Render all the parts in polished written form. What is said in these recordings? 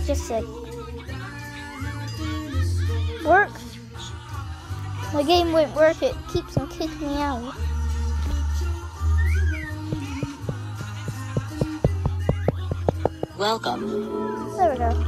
just said. Work? My game won't work, it keeps on kicking me out. Welcome. There we go.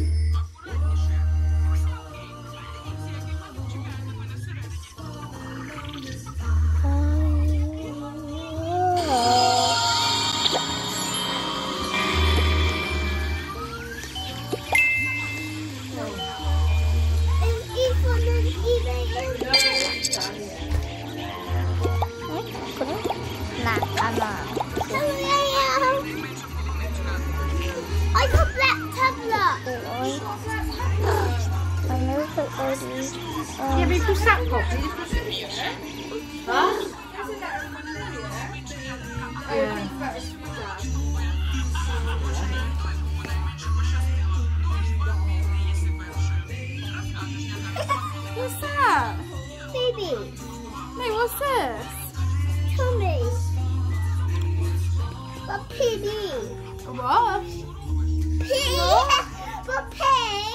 I got black tablet. I never put those. Yeah, we push that pop. Huh? Yeah. What's that? Baby. Mate, what's this? Tommy. A PD. What? P. For pay.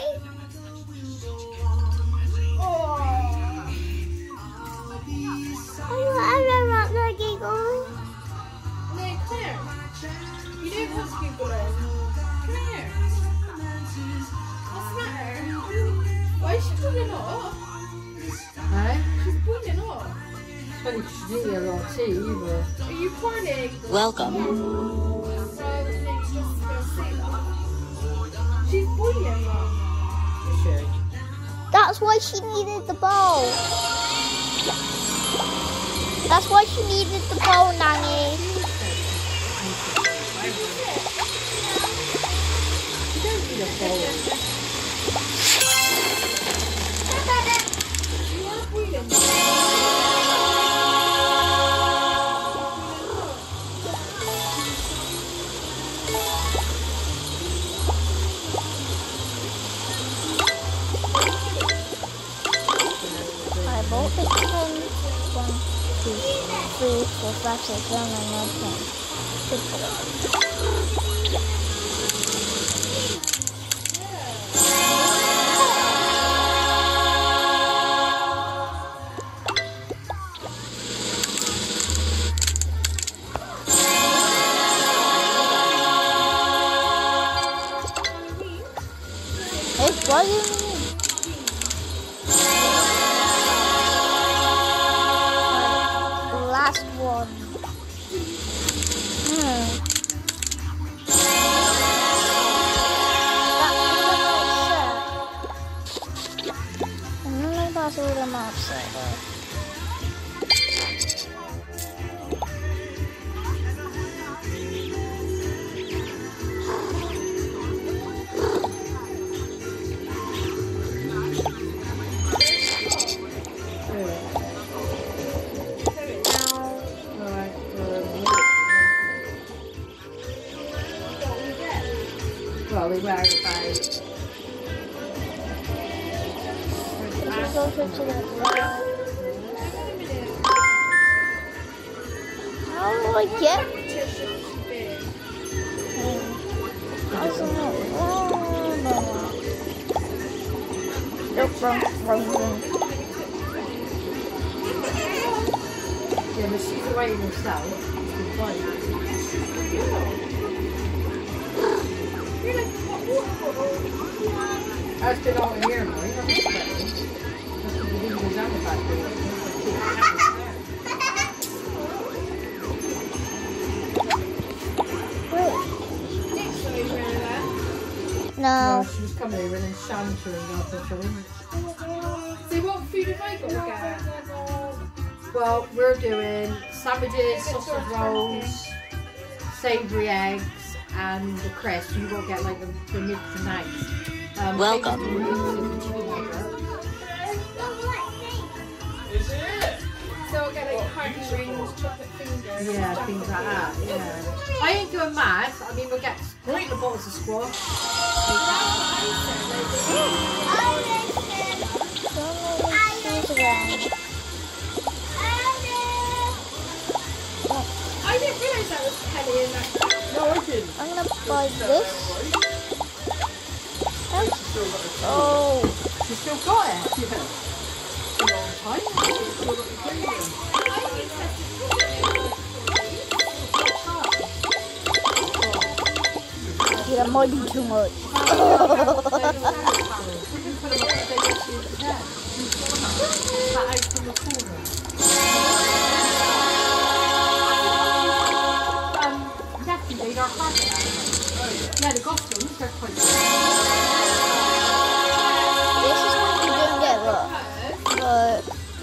Oh. I want the giggle. No, come here. You don't have to Google it. Come here. What's the matter? Why is she pulling up? Hey? She's pulling up. Funny, she didn't get a lot of tea either. Are you pouring? Welcome. She's bullying, Mum. That's why she needed the bowl. That's why she needed the bowl, Nanny. You don't need a bowl. You are bullying. I bought it 10, 1, 2, 3, 4, 5, 6, 7, 8, 9, 10. Good boy. It's bugging me. Last one. That's all I'm upset though. Well, we were about. Go to the left. How do I get? Yeah, but she's away herself. She's fine. I was still out here, mate. I'm not saying. That's what the windows on the back door. No. No, she was coming over and then Shan turned up and showing. So what food have I got to get? Well, we're doing sandwiches, sausage rolls, savoury eggs, and the crisp. You will get like the mix and eggs. Welcome. So I'll get like hardy rings, chocolate fingers. Yeah, things like that. Yeah. I ain't doing mad. I mean, we'll get a couple of bottles of squash. I didn't realise that was Kelly in that. No, I didn't. I'm gonna buy this. Oh. You still got it? Yeah. A long time. Still got the premium. Yeah, that might be too much. We can put them up to date as you can. That out from the corner. Jackie made our hat. Yeah, the costumes, they're quite good. This is what you don't get luck. But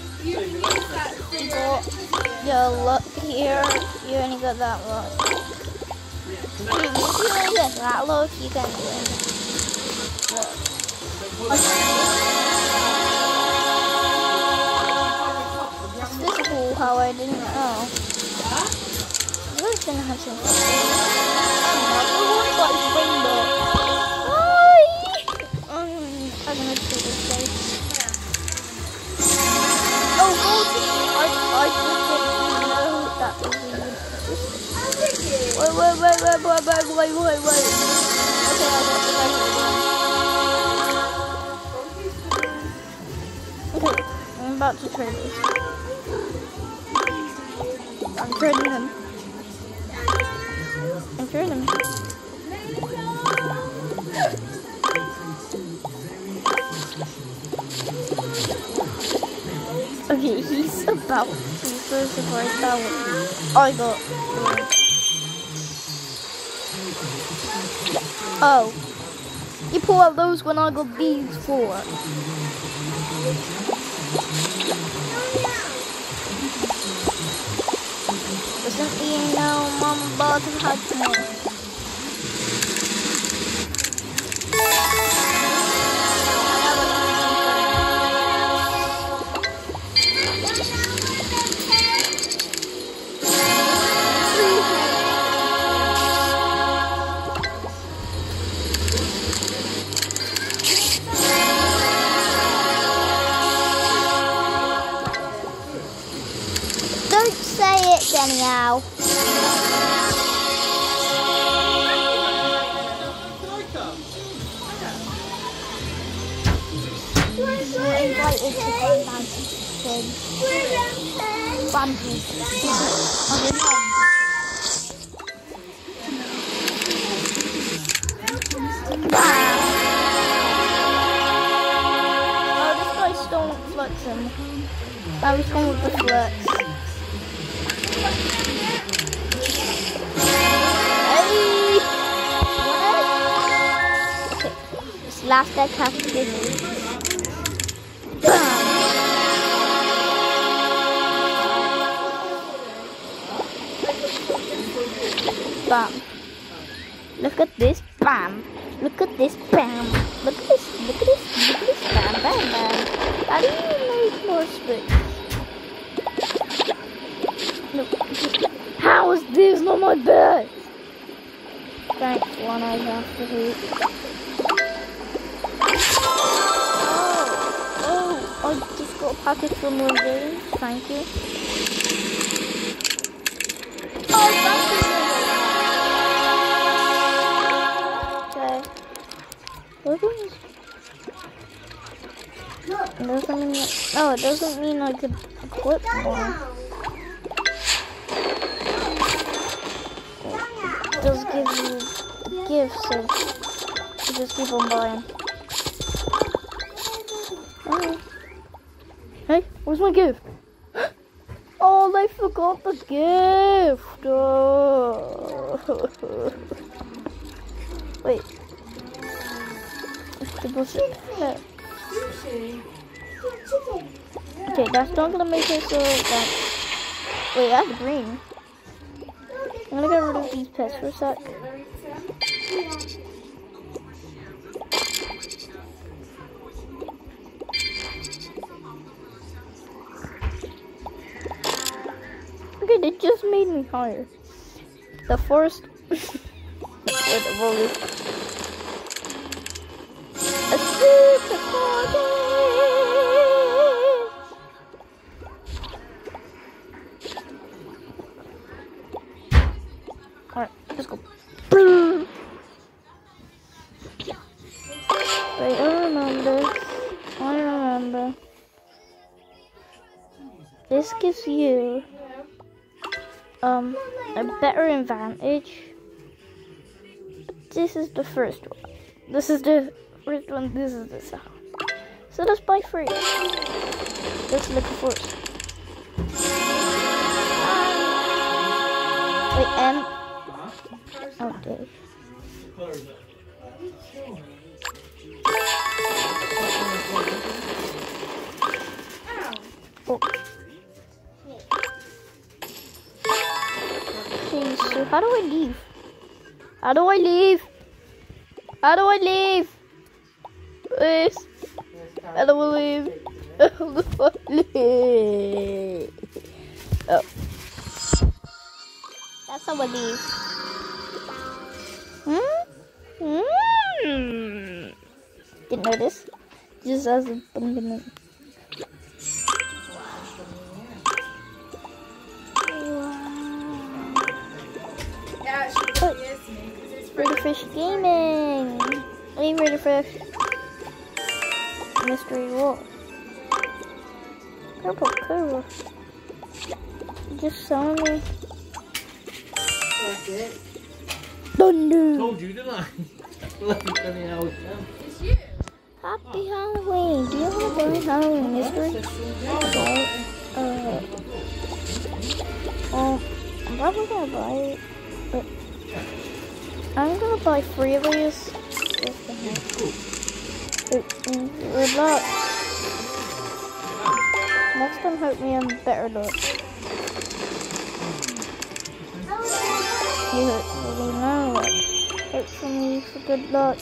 your luck here, you only got that luck. If you only get that luck, you can do it. This is cool how I didn't know. I was gonna have some fun. Rainbow. I'm gonna do this place. Oh, gold! I just didn't know that was a Wait. Okay, I'll go back again. Okay, I'm about to trade this. I'm trading him. I'm trading him. Okay, he's about to so surprised that one. I got one. Oh. You pull out those when I got these four. Doesn't mean no mom about to have more. Don't say it, Danielle. You're invited to go down to Bambi. Oh, this guy stole Fluxum. I was going with the Flux. Hey! Okay, this last deck has to be moved. Bam. Look at this, bam. Look at this, bam. Look at this, look at this, look at this, bam, bam, bam. That even makes more space. Look. How is this not my best? Thanks, one I have to hit. Oh, I just got a packet from one game. Thank you. Oh, thank you. Okay. It doesn't mean I could equip more. It does give you gifts, so you just keep on buying. Oh. Hey, where's my gift? Oh, they forgot the gift. Oh. Wait. No. Okay, that's not gonna make it so that. Wait, that's green. I'm gonna get rid of these pets for a sec. Okay, they just made me higher. The forest. Where the roll is. A super party. Alright, let's go. Wait, I remember. I remember. This gives you a better advantage. This is the first one. This is the first one. This is the second. So let's buy 3. Let's look first. Wait, okay. Oh. Okay, so how do I leave? How do I leave? How do I leave? Please. How do I leave? How do I leave? Oh. That's how I leave. Didn't notice. Just as a button. Fish Gaming! Hey, Raider Fish. Mystery Wolf. Purple Curve. Just saw me. That's it. Thunder! Told you, didn't I? It's you. Happy Halloween! Do you want to buy Halloween mystery? I'm probably gonna buy it, but I'm gonna buy 3 of these. Good luck. Next time, hope me on better luck. You hopefully know luck. Hope for me for good luck.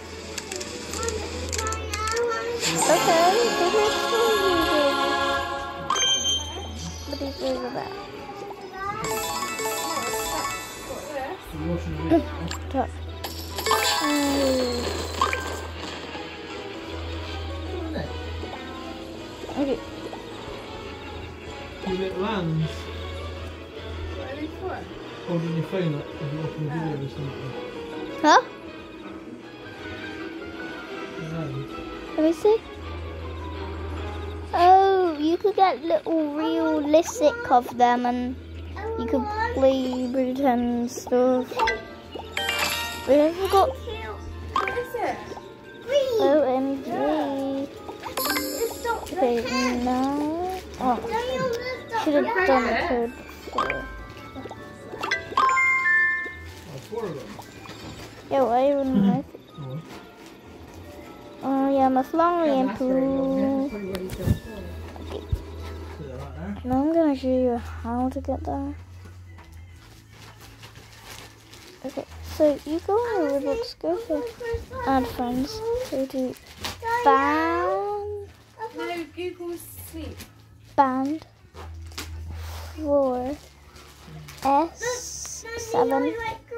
Okay, good luck for you. But these are bad. Top. Okay. If it lands, What are they for? holding your phone up if you're watching a video or something. Huh? It lands. Let me see. Oh, you could get little realistic of them and you could play pretend stuff. We haven't got What is it? OMG. Okay, now. Oh, should have done the code before. Oh, 4 of them. Yeah, why even like it? Oh. Oh, yeah, my Florian That's very long. pool. That's probably what he's done. Put it right there. Now I'm gonna show you how to get there. Okay, so you go on the Roblox, go for add friends, go to No, Google Sleep. band 4 S7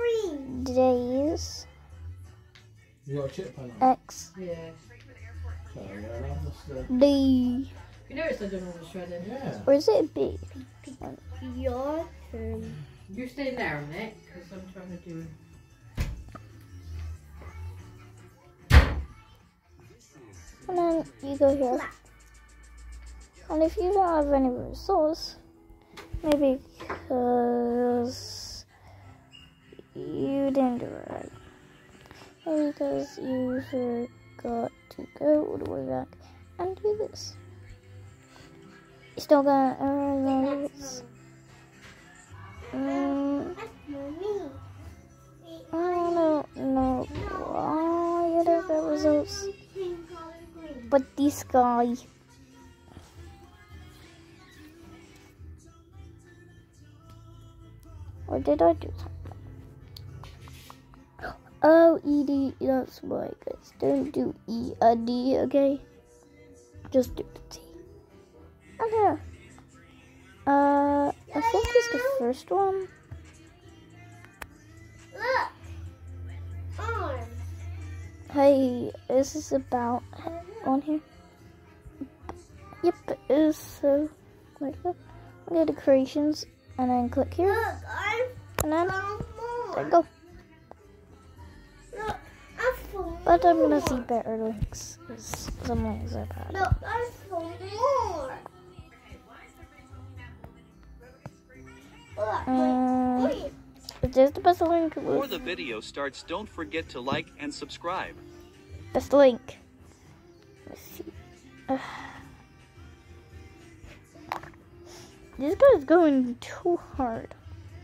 days You got a chip pan on? X Yeah. So, yeah, that's the... D, You noticed I done all the shredding? Yeah. or is it a B? Your turn. You stay there, Nick, because I'm trying to do. And then you go here. And if you don't have any resource, maybe because you didn't do it right. Maybe because you forgot to go all the way back and do this. You're still gonna earn those. I don't know why I don't get results. But this guy. Or did I do something? Oh, ED, that's why, guys. Don't do E, a D, okay? Just do the T. Okay. I think it's the first one. Look. Arms. Hey, is this about on here? Yep, it is. So, like that. Go to creations and then click here. Look, I'm And then, found there more. you go. Look, I found But But I'm gonna see better links because some links are bad. No, there's some more. Look, Is this the best link? Before the video starts, don't forget to like and subscribe. Best link. Let's see. This guy's going too hard.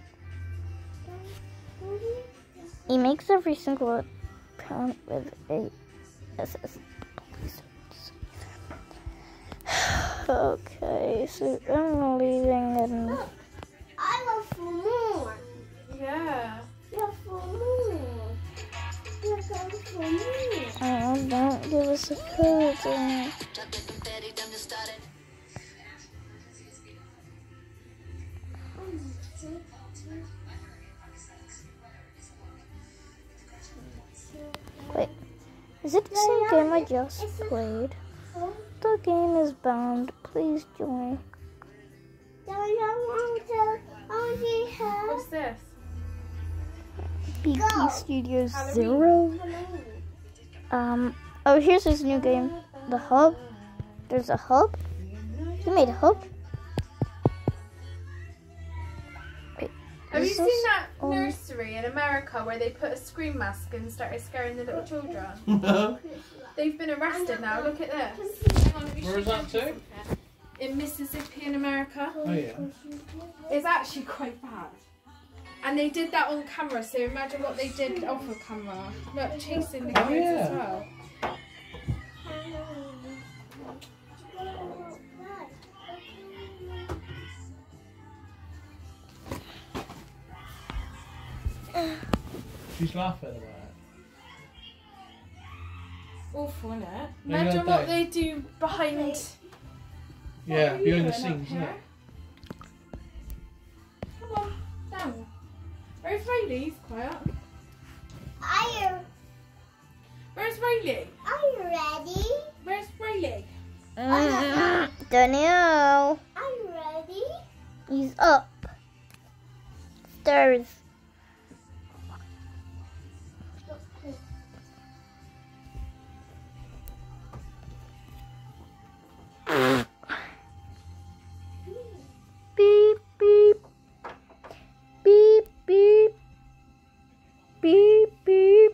He makes every single account with a SS. Okay, so I'm leaving and I love for more. Yeah. Yeah, for more. Yeah, for more. oh, don't give us a code. Wait, is it the same game I just played? The game is bound. Please join. What's this? BP Studios 0. Oh, here's his new game. The Hub. There's a hub. He made a hub. Wait. Have you is seen this that on- nursery in America where they put a scream mask and started scaring the little children? They've been arrested now. Look at this. Hang on, let me Where is show you that to? something. In Mississippi in America. Oh yeah. It's actually quite bad. And they did that on camera, so imagine what they did off of camera. Look, chasing the kids yeah. as well. She's laughing about it. Awful, isn't it? Maybe Imagine I'll what take- they do behind. Yeah, What are you behind the doing up scenes, isn't here? it? Come on, down. Where's Rayleigh? He's quiet. Where's Rayleigh? Are you ready? Where's Rayleigh? Don't know. Are you ready? He's up. Stairs. Beep beep. Beep beep. Beep beep.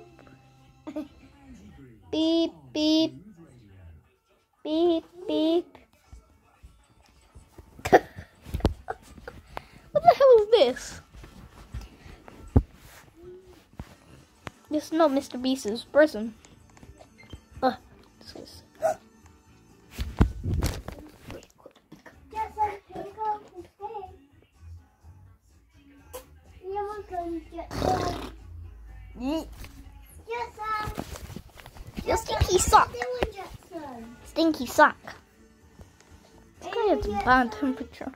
Beep beep. Beep beep. What the hell is this? This is not Mr. Beast's prison. This is. Just like pick up the thing. You're going to get them. You stinky sock. Jackson. Stinky sock. This guy has a bad temperature.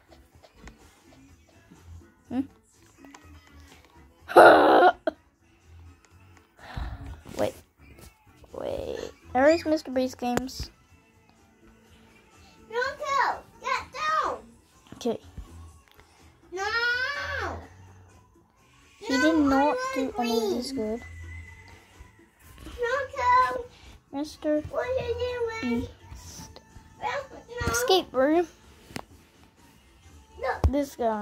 Wait. There is Mr. Beast Games. No, get down. Okay. No. He did not do any of these good. No, Mr. what are you doing? Beast. No. Escape room. No. This guy.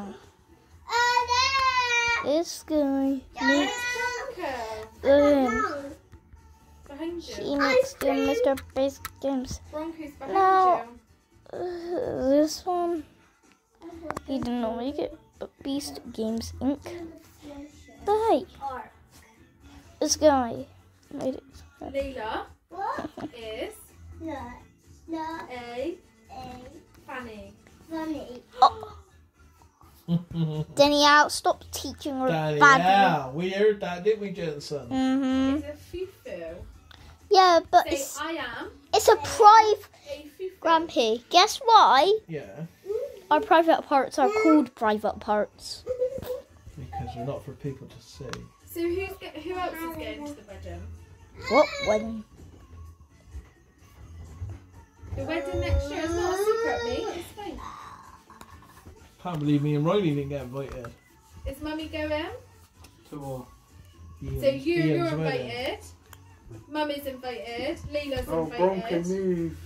There. This guy Where's needs Bronco? Behind he you. needs to Mr. Beast Games. Bronco's behind No. you. This one he did not make it, but Beast Games Inc. But hey, this guy made it. Layla What? is No. a Fanny. Funny. Oh, Danielle, stop teaching her Daddy, badly. yeah, we heard that, didn't we, Jensen? Mhm. Is a fufu. Yeah, but Say I am it's a private. a fufu. Grumpy, guess why Yeah, our private parts are called private parts? because they're not for people to see. So who else is getting to the wedding? What wedding? The wedding next year is not a secret, mate. It's fine. Can't believe me and Riley didn't get invited. Is Mummy going? To So you're Ian's wedding. invited. Mummy's invited. Leela's Oh, Bronco invited. move.